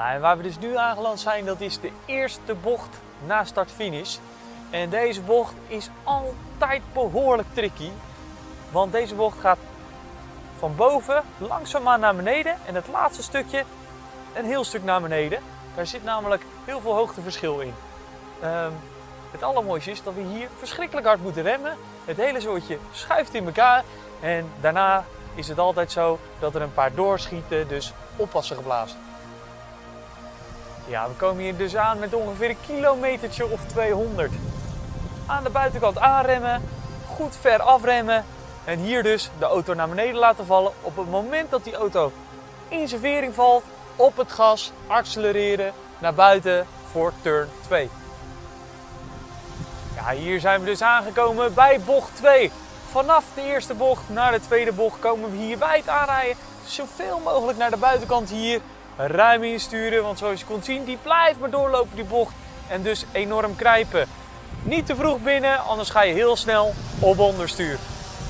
Ja, en waar we dus nu aangeland zijn, dat is de eerste bocht na start-finish. En deze bocht is altijd behoorlijk tricky. Want deze bocht gaat van boven langzaamaan naar beneden en het laatste stukje een heel stuk naar beneden. Daar zit namelijk heel veel hoogteverschil in. Het allermooiste is dat we hier verschrikkelijk hard moeten remmen. Het hele zootje schuift in elkaar en daarna is het altijd zo dat er een paar doorschieten, dus oppassen geblazen. Ja, we komen hier dus aan met ongeveer een kilometertje of 200. Aan de buitenkant aanremmen, goed ver afremmen en hier dus de auto naar beneden laten vallen. Op het moment dat die auto in zijn vering valt, op het gas, accelereren naar buiten voor turn 2. Ja, hier zijn we dus aangekomen bij bocht 2. Vanaf de eerste bocht naar de tweede bocht komen we hier bij het aanrijden. Zoveel mogelijk naar de buitenkant hier ruim insturen. Want zoals je kon zien, die blijft maar doorlopen die bocht. En dus enorm krijpen. Niet te vroeg binnen, anders ga je heel snel op onderstuur.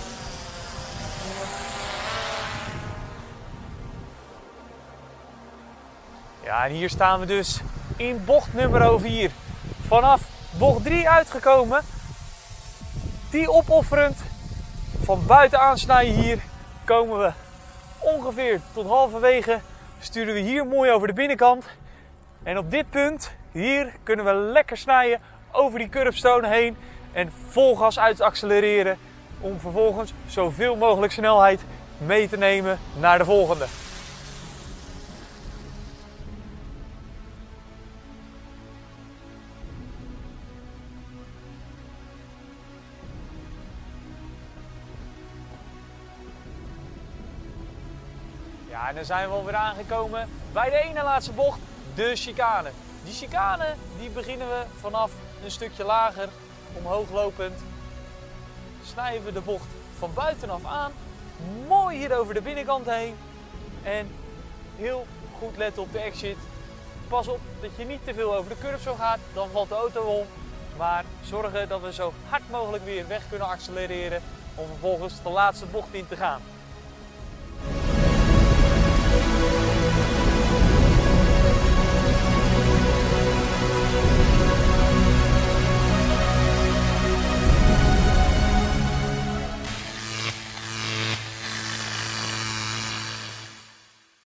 Ja, en hier staan we dus in bocht nummer 4. Vanaf bocht 3 uitgekomen. Die opofferend. Van buiten aansnijden hier komen we ongeveer tot halverwege. Sturen we hier mooi over de binnenkant. En op dit punt, hier kunnen we lekker snijden over die curbstone heen. En vol gas uit accelereren. Om vervolgens zoveel mogelijk snelheid mee te nemen naar de volgende. Ja, en dan zijn we alweer aangekomen bij de ene laatste bocht, de chicane. Die chicane die beginnen we vanaf een stukje lager, omhoog lopend. Snijden we de bocht van buitenaf aan, mooi hier over de binnenkant heen. En heel goed letten op de exit. Pas op dat je niet te veel over de curbstone gaat, dan valt de auto om. Maar zorgen dat we zo hard mogelijk weer weg kunnen accelereren om vervolgens de laatste bocht in te gaan.